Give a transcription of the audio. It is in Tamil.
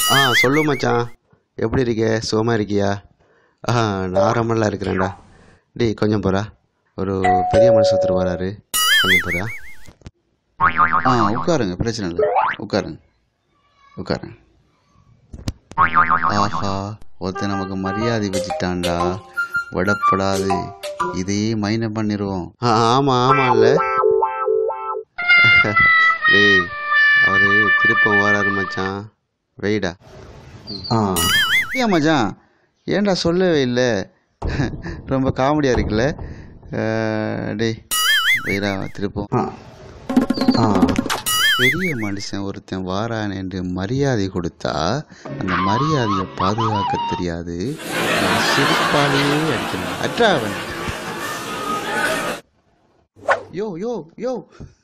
சொல்லு மச்சான், எப்படி இருக்க? சுகமாக இருக்கியா? நான் ரொம்பலாம் இருக்கிறேன்டா. டேய் கொஞ்சம் போகிறா, ஒரு பெரிய மனுஷன் ஒருத்தர் வராரு, கொஞ்சம் போகிறா. உட்காருங்க, பிரச்சனை இல்லை, உட்காருங்க உட்காருங்க. ஆஹா, ஒருத்தன் நமக்கு மரியாதை வச்சுட்டான்டா, விடப்படாது, இதையே மைனை பண்ணிடுவோம். ஆமாம்ல. டேய் அவரு திருப்பம் வராரு மச்சான், வெயிடா. ஏன் மச்சான், ஏன்டா சொல்லவே இல்லை? ரொம்ப காமெடியாக இருக்குல்ல? டேய் வெயிடா, திருப்பம். பெரிய மனுஷன் ஒருத்தன் வாரான் என்று மரியாதை கொடுத்தா அந்த மரியாதையை பாதுகாக்க தெரியாது, சிரிப்பாலேயே அடிக்கணும். அட்ராவன் யோ யோ யோ